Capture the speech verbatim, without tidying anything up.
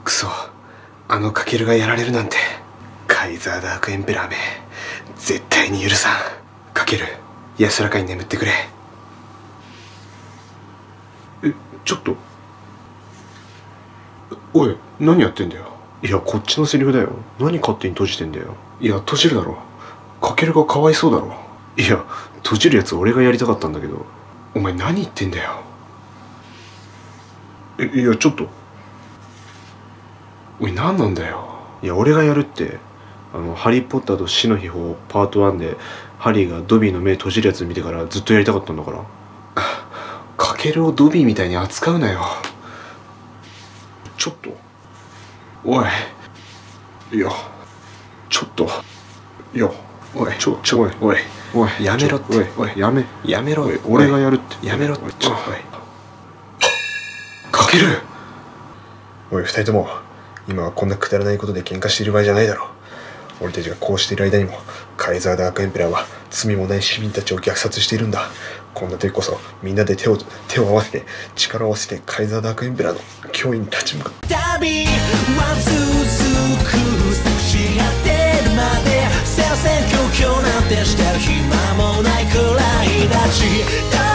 くそ、あのカケルがやられるなんて。カイザーダークエンペラーめ、絶対に許さん。カケル、安らかに眠ってくれ。え、ちょっと。おい、何やってんだよ。いや、こっちのセリフだよ。何勝手に閉じてんだよ。いや、閉じるだろ。カケルがかわいそうだろ。いや、閉じるやつ俺がやりたかったんだけど。お前何言ってんだよ。え、いや、ちょっと。おい、何なんだよ。いや、俺がやるって、あの、ハリー・ポッターと死の秘宝パートワンで、ハリーがドビーの目閉じるやつ見てからずっとやりたかったんだから。カケルをドビーみたいに扱うなよ。ちょっと。おい。いや、ちょっと。いや、おい、ちょ、ちょ、おい、おい、おい、やめろって。おい、おい、やめ、やめろ。おい、俺がやるって。やめろって。ちょ、おい。カケル。おい、二人とも、今はこんなくだらないことで喧嘩している場合じゃないだろう。俺たちがこうしている間にも、カイザーダークエンペラーは罪もない市民たちを虐殺しているんだ。こんな時こそみんなで手を手を合わせて力を合わせてカイザーダークエンペラーの脅威に立ち向かう。旅は続く、尽くし果てるまで、戦々恐々なんてしてる暇もないくらいだし。